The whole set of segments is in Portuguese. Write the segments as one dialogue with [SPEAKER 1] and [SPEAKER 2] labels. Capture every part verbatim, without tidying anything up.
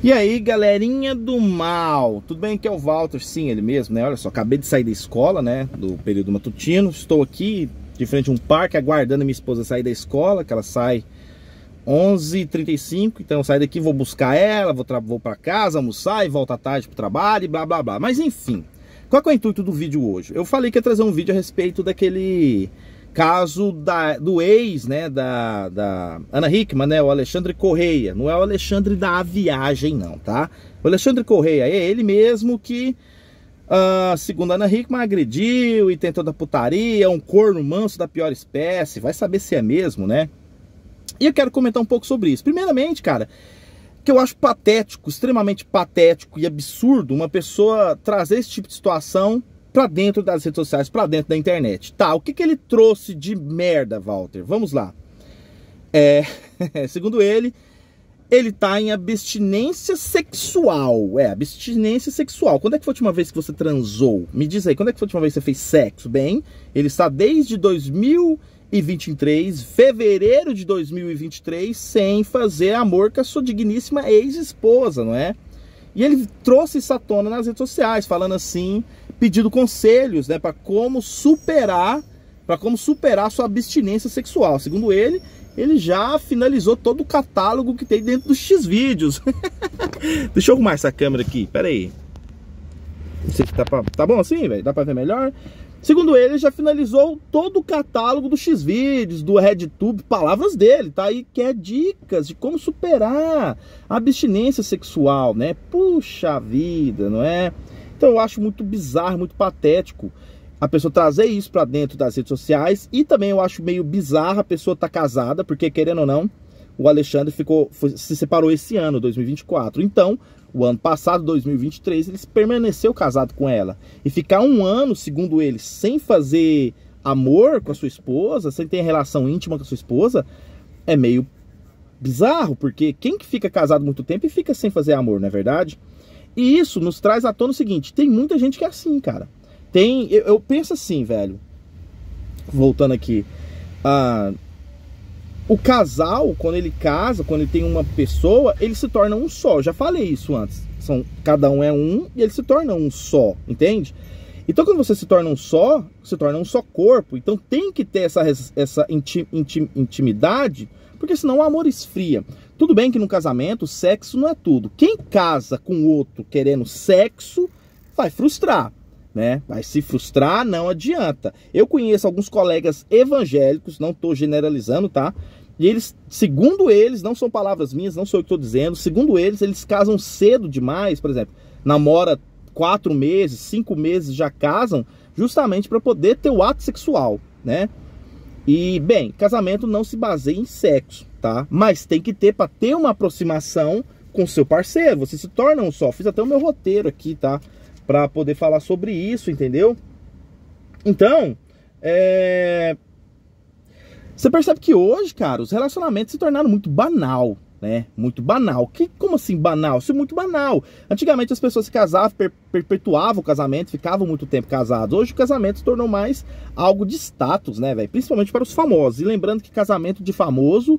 [SPEAKER 1] E aí, galerinha do mal, tudo bem? Aqui é o Walter, sim, ele mesmo, né? Olha só, acabei de sair da escola, né, do período matutino. Estou aqui de frente a um parque aguardando a minha esposa sair da escola, que ela sai onze e trinta e cinco. Então eu saio daqui, vou buscar ela, vou, vou para casa, almoçar e volto à tarde pro trabalho e blá blá blá. Mas enfim, qual que é o intuito do vídeo hoje? Eu falei que ia trazer um vídeo a respeito daquele caso da, do ex, né, da, da Ana Hickman, né, o Alexandre Correia. Não é o Alexandre da Viagem, não, tá? O Alexandre Correia é ele mesmo que, uh, segundo a Ana Hickman, agrediu e tentou da putaria, um corno manso da pior espécie. Vai saber se é mesmo, né? E eu quero comentar um pouco sobre isso. Primeiramente, cara, que eu acho patético, extremamente patético e absurdo uma pessoa trazer esse tipo de situação pra dentro das redes sociais, pra dentro da internet. Tá, o que que ele trouxe de merda, Walter? Vamos lá. É, segundo ele, ele tá em abstinência sexual. É, abstinência sexual. Quando é que foi a última vez que você transou? Me diz aí, quando é que foi a última vez que você fez sexo? Bem, ele está desde dois mil e vinte e três, fevereiro de dois mil e vinte e três, sem fazer amor com a sua digníssima ex-esposa, não é? E ele trouxe isso à tona nas redes sociais, falando assim, pedindo conselhos, né, para como superar, para como superar a sua abstinência sexual. Segundo ele, ele já finalizou todo o catálogo que tem dentro dos Xvideos. Deixa eu arrumar essa câmera aqui, pera aí. Não sei se tá, pra... tá bom assim, velho? Dá para ver melhor? Segundo ele, já finalizou todo o catálogo do Xvideos, do RedTube, palavras dele, tá? E quer dicas de como superar a abstinência sexual, né? Puxa vida, não é? Então eu acho muito bizarro, muito patético a pessoa trazer isso pra dentro das redes sociais. E também eu acho meio bizarro a pessoa estar casada, porque querendo ou não, o Alexandre ficou, foi, se separou esse ano, dois mil e vinte e quatro. Então, o ano passado, dois mil e vinte e três, ele permaneceu casado com ela. E ficar um ano, segundo ele, sem fazer amor com a sua esposa, sem ter relação íntima com a sua esposa, é meio bizarro, porque quem que fica casado muito tempo e fica sem fazer amor, não é verdade? E isso nos traz à tona o seguinte, tem muita gente que é assim, cara. Tem, eu, eu penso assim, velho, voltando aqui, ah, o casal, quando ele casa, quando ele tem uma pessoa, ele se torna um só. Eu já falei isso antes. São, cada um é um e ele se torna um só, entende? Então quando você se torna um só, se torna um só corpo. Então tem que ter essa, essa inti, inti, intimidade, porque senão o amor esfria. Tudo bem que no casamento, sexo não é tudo. Quem casa com o outro querendo sexo, vai frustrar, né? Vai se frustrar, não adianta. Eu conheço alguns colegas evangélicos, não estou generalizando, tá? E eles, segundo eles, não são palavras minhas, não sou eu que estou dizendo, segundo eles, eles casam cedo demais, por exemplo, namora quatro meses, cinco meses, já casam, justamente para poder ter o ato sexual, né? E, bem, casamento não se baseia em sexo, tá? Mas tem que ter, para ter uma aproximação com o seu parceiro, você se torna um só. Fiz até o meu roteiro aqui, tá? Para poder falar sobre isso, entendeu? Então, é... você percebe que hoje, cara, os relacionamentos se tornaram muito banal, né? Muito banal. Que, como assim banal? Isso é muito banal. Antigamente as pessoas se casavam, per perpetuavam o casamento, ficavam muito tempo casados. Hoje o casamento se tornou mais algo de status, né, velho? Principalmente para os famosos. E lembrando que casamento de famoso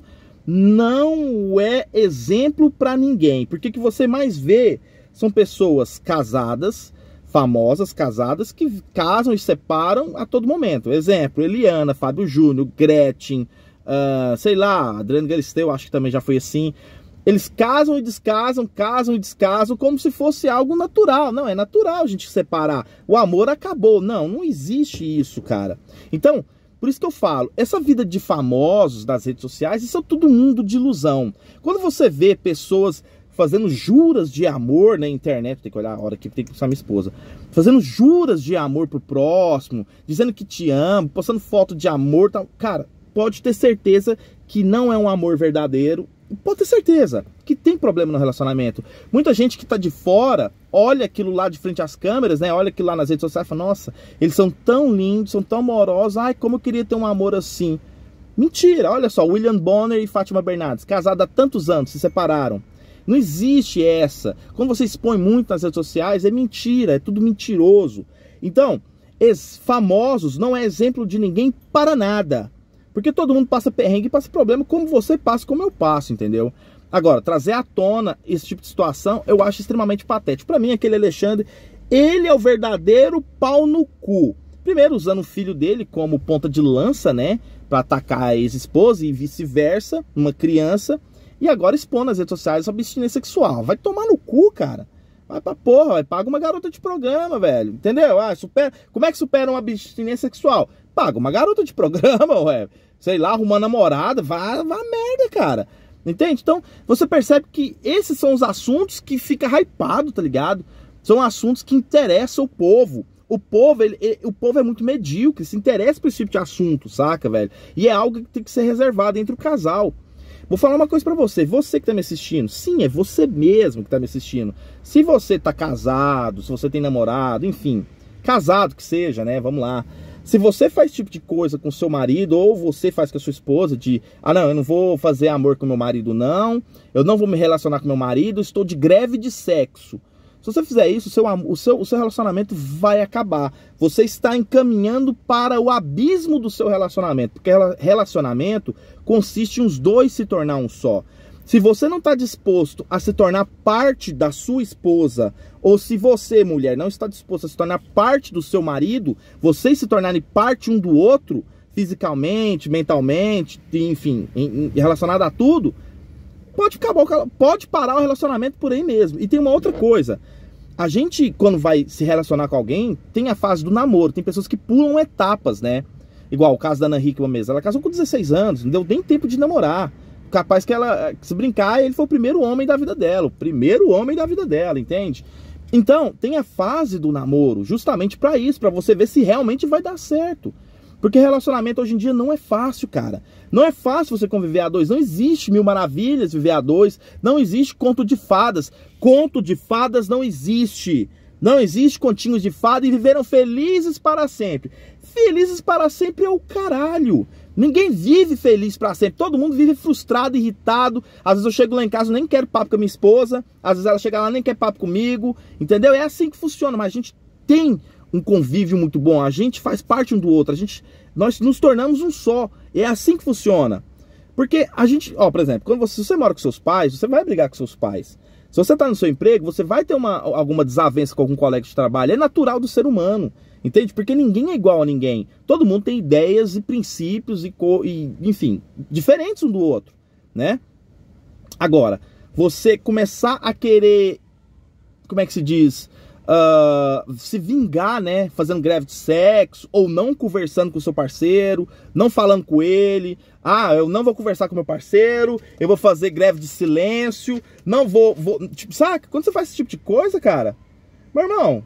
[SPEAKER 1] não é exemplo para ninguém. Porque o que você mais vê são pessoas casadas, famosas, casadas, que casam e separam a todo momento. Exemplo, Eliana, Fábio Júnior, Gretchen, uh, sei lá, Adriano Galisteu, acho que também já foi assim. Eles casam e descasam, casam e descasam, como se fosse algo natural. Não, é natural a gente separar. O amor acabou. Não, não existe isso, cara. Então, por isso que eu falo, essa vida de famosos das redes sociais, isso é tudo mundo de ilusão. Quando você vê pessoas fazendo juras de amor na internet, tem que olhar a hora que tem que usar minha esposa, fazendo juras de amor pro próximo, dizendo que te amo, postando foto de amor, tal. Cara, pode ter certeza que não é um amor verdadeiro, pode ter certeza que tem problema no relacionamento. Muita gente que tá de fora, olha aquilo lá de frente às câmeras, né, olha aquilo lá nas redes sociais e fala, nossa, eles são tão lindos, são tão amorosos, ai, como eu queria ter um amor assim. Mentira, olha só, William Bonner e Fátima Bernardes, casados há tantos anos, se separaram. Não existe essa. Quando você expõe muito nas redes sociais, é mentira, é tudo mentiroso. Então, esses famosos não é exemplo de ninguém para nada. Porque todo mundo passa perrengue e passa problema como você passa, como eu passo, entendeu? Agora, trazer à tona esse tipo de situação, eu acho extremamente patético. Pra mim, aquele Alexandre, ele é o verdadeiro pau no cu. Primeiro, usando o filho dele como ponta de lança, né? Pra atacar a ex-esposa e vice-versa, uma criança. E agora expor nas redes sociais a abstinência sexual. Vai tomar no cu, cara. Vai pra porra, vai. Paga uma garota de programa, velho. Entendeu? Ah, supera... Como é que supera uma abstinência sexual? Paga uma garota de programa, ué. Sei lá, arruma namorada. Vá, vá merda, cara. Entende? Então, você percebe que esses são os assuntos que fica hypado, tá ligado? São assuntos que interessam o povo. O povo, ele, ele, o povo é muito medíocre, se interessa por esse tipo de assunto, saca, velho? E é algo que tem que ser reservado entre o casal. Vou falar uma coisa pra você, você que tá me assistindo, sim, é você mesmo que tá me assistindo. Se você tá casado, se você tem namorado, enfim, casado que seja, né, vamos lá. Se você faz esse tipo de coisa com seu marido, ou você faz com a sua esposa, de, ah não, eu não vou fazer amor com meu marido não, eu não vou me relacionar com meu marido, estou de greve de sexo. Se você fizer isso, o seu, o, seu, o seu relacionamento vai acabar. Você está encaminhando para o abismo do seu relacionamento. Porque relacionamento consiste em os dois se tornar um só. Se você não está disposto a se tornar parte da sua esposa, ou se você, mulher, não está disposto a se tornar parte do seu marido, vocês se tornarem parte um do outro, fisicamente, mentalmente, enfim, em, em, relacionado a tudo, pode acabar, pode parar o relacionamento por aí mesmo. E tem uma outra coisa. A gente, quando vai se relacionar com alguém, tem a fase do namoro. Tem pessoas que pulam etapas, né? Igual o caso da Ana Hickman mesmo. Ela casou com dezesseis anos, não deu nem tempo de namorar. Capaz que ela, se brincar, ele foi o primeiro homem da vida dela. O primeiro homem da vida dela, entende? Então, tem a fase do namoro justamente pra isso, pra você ver se realmente vai dar certo. Porque relacionamento hoje em dia não é fácil, cara. Não é fácil você conviver a dois. Não existe mil maravilhas viver a dois. Não existe conto de fadas. Conto de fadas não existe. Não existe continhos de fada e viveram felizes para sempre. Felizes para sempre é o caralho. Ninguém vive feliz para sempre. Todo mundo vive frustrado, irritado. Às vezes eu chego lá em casa e nem quero papo com a minha esposa. Às vezes ela chega lá e nem quer papo comigo. Entendeu? É assim que funciona. Mas a gente tem um convívio muito bom, a gente faz parte um do outro, a gente, nós nos tornamos um só, é assim que funciona. Porque a gente, ó, por exemplo, quando você, se você mora com seus pais, você vai brigar com seus pais. Se você tá no seu emprego, você vai ter uma, alguma desavença com algum colega de trabalho, é natural do ser humano, entende? Porque ninguém é igual a ninguém, todo mundo tem ideias e princípios e, e enfim, diferentes um do outro, né? Agora, você começar a querer, como é que se diz... Uh, se vingar, né, fazendo greve de sexo, ou não conversando com o seu parceiro, não falando com ele, ah, eu não vou conversar com meu parceiro, eu vou fazer greve de silêncio, não vou, vou, tipo, saca? Quando você faz esse tipo de coisa, cara, meu irmão,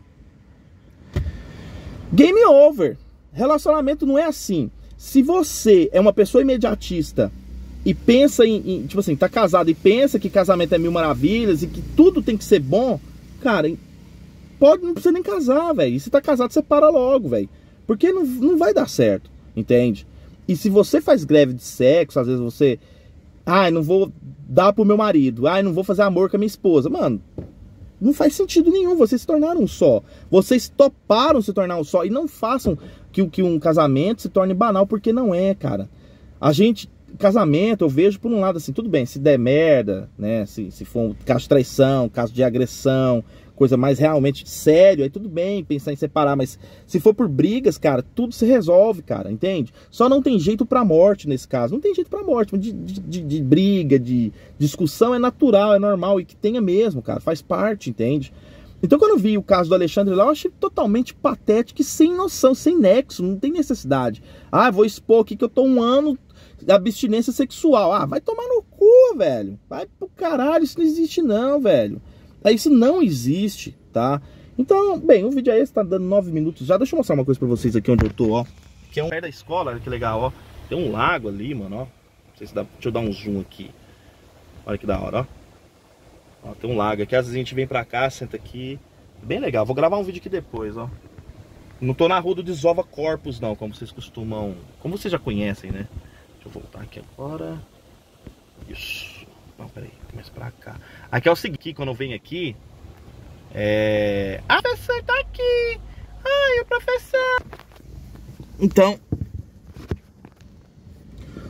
[SPEAKER 1] game over. Relacionamento não é assim. Se você é uma pessoa imediatista e pensa em, em tipo assim, tá casado e pensa que casamento é mil maravilhas e que tudo tem que ser bom, cara, pode, não precisa nem casar, velho. E se tá casado, você para logo, velho. Porque não, não vai dar certo, entende? E se você faz greve de sexo, às vezes você... Ai, não vou dar pro meu marido. Ai, não vou fazer amor com a minha esposa. Mano, não faz sentido nenhum. Vocês se tornaram um só. Vocês toparam se tornar um só. E não façam que, que um casamento se torne banal, porque não é, cara. A gente... Casamento, eu vejo por um lado assim, tudo bem, se der merda, né? Se, se for um caso de traição, caso de agressão, coisa mais realmente sério, aí tudo bem pensar em separar, mas se for por brigas, cara, tudo se resolve, cara, entende? Só não tem jeito pra morte nesse caso, não tem jeito pra morte, de, de, de, de briga, de discussão é natural, é normal, e que tenha mesmo, cara, faz parte, entende? Então quando eu vi o caso do Alexandre lá, eu achei totalmente patético e sem noção, sem nexo, não tem necessidade. Ah, vou expor aqui que eu tô um ano de abstinência sexual. Ah, vai tomar no cu, velho. Vai pro caralho, isso não existe não, velho. Isso não existe, tá? Então, bem, o vídeo aí está dando nove minutos já. Deixa eu mostrar uma coisa pra vocês aqui onde eu tô, ó. Que é um perto da escola, olha que legal, ó. Tem um lago ali, mano, ó. Não sei se dá... Deixa eu dar um zoom aqui. Olha que da hora, ó. Ó, tem um lago aqui, às vezes a gente vem pra cá, senta aqui. Bem legal, vou gravar um vídeo aqui depois, ó. Não tô na rua do Desova Corpus, não, como vocês costumam... Como vocês já conhecem, né? Deixa eu voltar aqui agora. Isso. Não, peraí, começa pra cá. Aqui é o seguinte, quando eu venho aqui... É... Ah, o professor tá aqui! Ai, o professor! Então...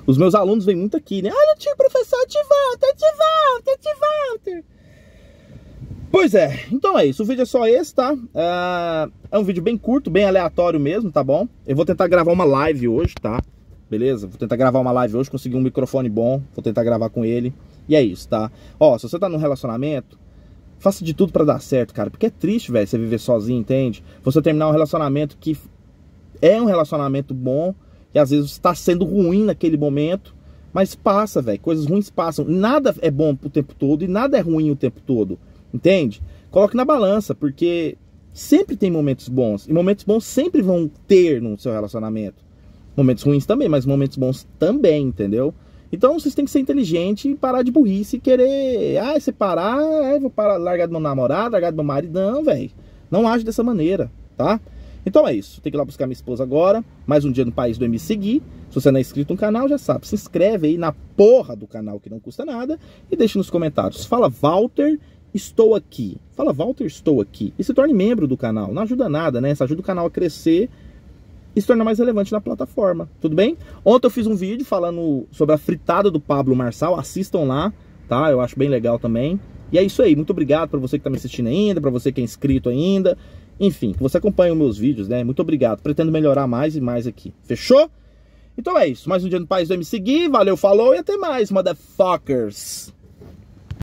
[SPEAKER 1] Os meus alunos vêm muito aqui, né? Olha, tio, professor, te volta, te volta, te volta. Pois é, então é isso. O vídeo é só esse, tá? Uh, é um vídeo bem curto, bem aleatório mesmo, tá bom? Eu vou tentar gravar uma live hoje, tá? Beleza? Vou tentar gravar uma live hoje, conseguir um microfone bom. Vou tentar gravar com ele. E é isso, tá? Ó, se você tá num relacionamento, faça de tudo pra dar certo, cara. Porque é triste, velho, você viver sozinho, entende? Você terminar um relacionamento que é um relacionamento bom e às vezes está sendo ruim naquele momento, mas passa, velho. Coisas ruins passam. Nada é bom o tempo todo e nada é ruim o tempo todo. Entende? Coloque na balança, porque sempre tem momentos bons. E momentos bons sempre vão ter no seu relacionamento. Momentos ruins também, mas momentos bons também, entendeu? Então vocês têm que ser inteligentes e parar de burrice e querer... Ah, separar, ah, vou parar, largar do meu namorado, largar do meu marido. Não, velho. Não age dessa maneira, tá? Então é isso. Tem que ir lá buscar minha esposa agora. Mais um dia no País do M seguir. Se você não é inscrito no canal, já sabe. Se inscreve aí na porra do canal que não custa nada. E deixe nos comentários. Fala, Walter... Estou aqui. Fala, Walter, estou aqui. E se torne membro do canal. Não ajuda nada, né? Isso ajuda o canal a crescer e se tornar mais relevante na plataforma. Tudo bem? Ontem eu fiz um vídeo falando sobre a fritada do Pablo Marçal. Assistam lá, tá? Eu acho bem legal também. E é isso aí. Muito obrigado para você que está me assistindo ainda, para você que é inscrito ainda. Enfim, que você acompanha os meus vídeos, né? Muito obrigado. Pretendo melhorar mais e mais aqui. Fechou? Então é isso. Mais um dia no País do M seguir. Valeu, falou e até mais, motherfuckers.